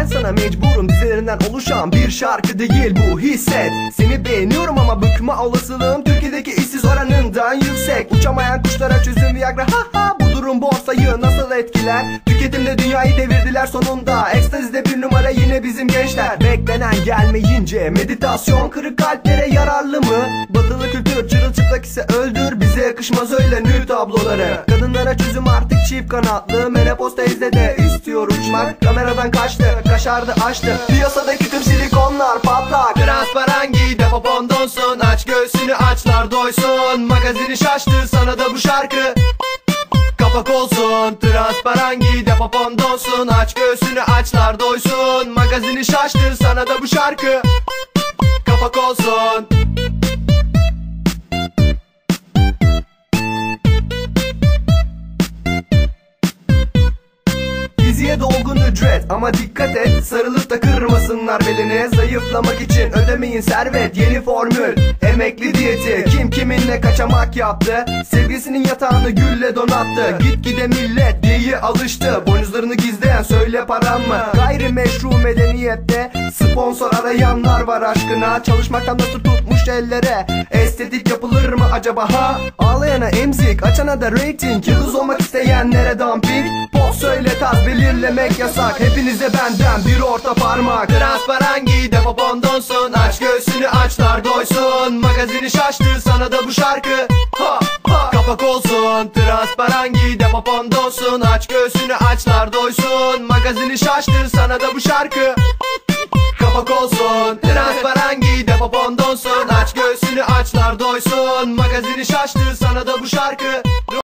Ben sana mecburum dizilerinden oluşan bir şarkı değil bu, hisset. Seni beğeniyorum ama bıkma olasılığım Türkiye'deki işsiz oranından yüksek. Uçamayan kuşlara çözüm Viagra, ha ha. Bu durum borsayı nasıl etkiler? Tüketimde dünyayı devirdiler sonunda. Ekstazide bir numara yine bizim gençler. Beklenen gelmeyince meditasyon kırık kalplere yararlı mı? Batılı kültür çırılçıplak ise öldür. Bize yakışmaz öyle nü tabloları. Kadınlara çözüm artık çift kanatlı. Menopoz teyze de istiyor uçmak. Kameradan kaçtı, kaşardı açtı. Piyasadaki tüm silikonlar patlak. Transparan giy de popon donsun. Aç göğsünü açlar doysun. Magazini şaştı sana da bu şarkı kapak olsun. Transparan giy de popon donsun. Aç göğsünü açlar doysun. Magazini şaştı sana da bu şarkı kapak olsun. Diziye dolgun ücret ama dikkat et, sarılıp da kırmasınlar belini. Zayıflamak için ödemeyin servet, yeni formül emekli diyeti. Kim kiminle kaçamak yaptı, sevgisinin yatağını gülle donattı. Gitgide millet diye alıştı, boynuzlarını gizleyen söyle param mı? Gayrimeşru medeniyette sponsor arayanlar var aşkına. Çalışmaktan da tutmuş ellere, estetik yapılır mı acaba ha? Ağlayana emzik, açana da rating, yıldız olmak isteyenlere dumping. Poz söyle taz belirlemek yasak, hepinize benden bir orta parmak. Transparan giy de popon donsun. Aç göğsünü açlar doysun. Magazini şaştı sana da bu şarkı ha ha kapak olsun. Transparan giy de popon donsun. Aç göğsünü açlar doysun. Magazini şaştı sana da bu şarkı kapak olsun. Transparan giy de popon donsun. Aç göğsünü açlar doysun. Magazini şaştı sana da bu şarkı